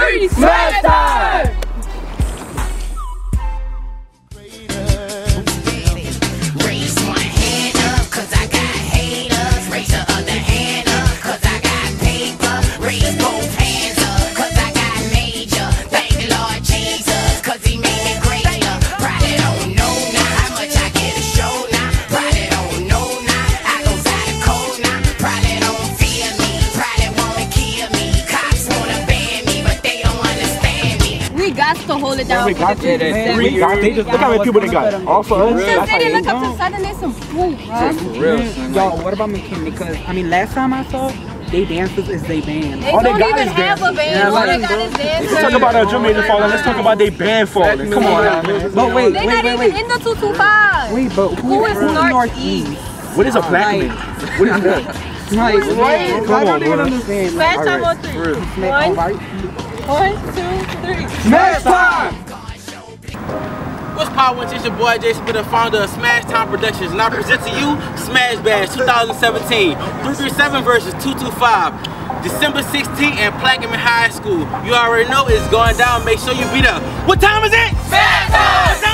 3, smash time! Raise one hand up, cause I got haters. Raise the other hand up, cause I got paper. Raise both hands up, cause I got major. Thank the Lord Jesus, cause he made me greater. Probably don't know now how much I get a show now. Probably don't know now I goes out of cold now. Probably don't feel me, probably wanna kill me. Cops wanna ban me, but they don't understand me. We got to hold it down. We got to. Look how many people they got. All for us. They look up to the side and there's some food, bro. Yo, what about McKinley? Because, I mean, last time I saw, they dancers is they band. They don't even have a band. All they got is dancers. Let's talk about our drum major falling. Let's talk about their band falling. Come on now, man. But wait, They're not even in the 225. Wait, but who is Northeast? What is a black man? What is that? Like, Come on, bro. understand. Smash time on 3. 1, 2, 3. Smash time! What's poppin'? It's your boy Jason, the founder of Smash Time Productions, and I present to you Smash Bash 2017, 337 versus 225, December 16th at Plaquemine High School. You already know it's going down. Make sure you be there. What time is it? Smash time!